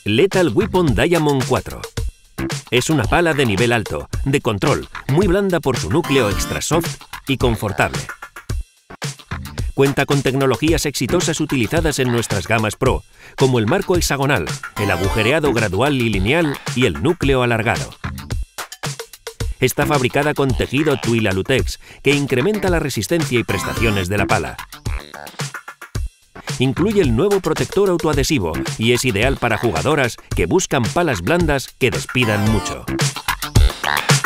Lethal Weapon Diamond 4. Es una pala de nivel alto, de control, muy blanda por su núcleo extra soft y confortable. Cuenta con tecnologías exitosas utilizadas en nuestras gamas Pro, como el marco hexagonal, el agujereado gradual y lineal y el núcleo alargado. Está fabricada con tejido Twila Lutex, que incrementa la resistencia y prestaciones de la pala. Incluye el nuevo protector autoadhesivo y es ideal para jugadoras que buscan palas blandas que despidan mucho.